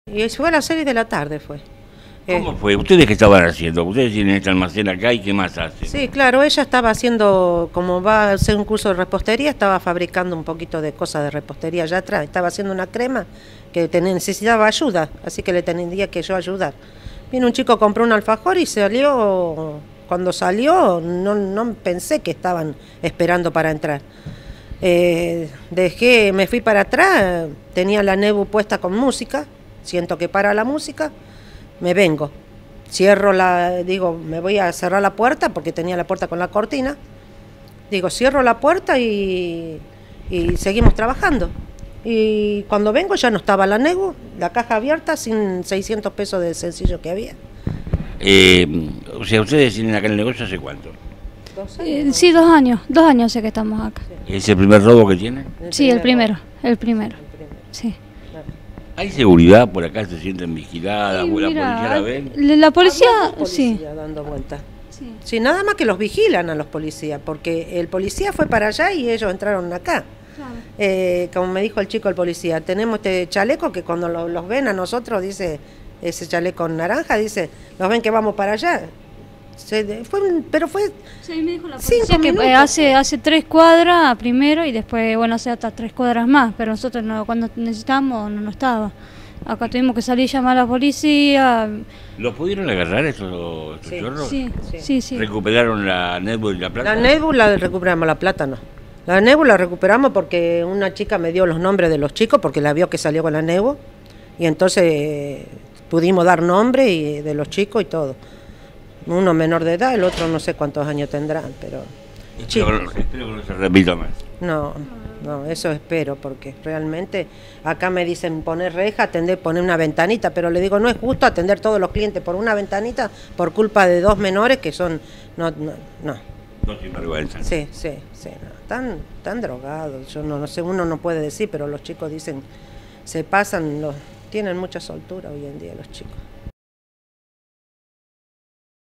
Y fue a las 6 de la tarde fue. ¿Cómo fue? ¿Ustedes qué estaban haciendo? Ustedes tienen este almacén acá y ¿qué más hacen? Sí, claro, ella estaba haciendo, como va a hacer un curso de repostería, estaba fabricando un poquito de cosas de repostería allá atrás. Estaba haciendo una crema que necesitaba ayuda, así que le tendría que yo ayudar. Vino un chico, compró un alfajor y salió. Cuando salió, no pensé que estaban esperando para entrar. Me fui para atrás, tenía la Nebu puesta con música, siento que para la música, me vengo. Digo, me voy a cerrar la puerta porque tenía la puerta con la cortina. Digo, cierro la puerta y seguimos trabajando. Y cuando vengo ya no estaba la Nebu, la caja abierta sin 600 pesos de sencillo que había. O sea, ¿ustedes tienen acá el negocio hace cuánto? Sí, 2 años, 2 años hace que estamos acá. ¿Es el primer robo que tienen? Sí, el primero. Sí. ¿Hay seguridad por acá? ¿Se sienten vigiladas? Sí, ¿La mira, policía la ven? La policía, Sí, sí. dando vueltas. Sí. Sí, nada más que los vigilan a los policías, porque el policía fue para allá y ellos entraron acá. Claro. Como me dijo el chico el policía, tenemos este chaleco que cuando los ven a nosotros, dice, ese chaleco naranja, dice, los ven que vamos para allá. Pero fue Sí, me dijo la 5 policía que minutos. hace 3 cuadras primero y después, bueno, hace hasta 3 cuadras más, pero nosotros cuando necesitamos no estaba. Acá tuvimos que salir y llamar a la policía. ¿Los pudieron agarrar estos Sí. chorros? Sí. ¿Recuperaron la Netbook y la plata? La nébula recuperamos, la plata no. La nébula recuperamos porque una chica me dio los nombres de los chicos porque la vio que salió con la nebu y entonces pudimos dar nombre y de los chicos y todo. Uno menor de edad, el otro no sé cuántos años tendrán, pero Espero que no se repita más. no, eso espero porque realmente acá me dicen poner reja, poner una ventanita, pero le digo no es justo atender todos los clientes por una ventanita por culpa de 2 menores que son no. No sinvergüenza. Sí, no. Tan drogados, yo no sé, uno no puede decir, pero los chicos dicen, se pasan, tienen mucha soltura hoy en día los chicos.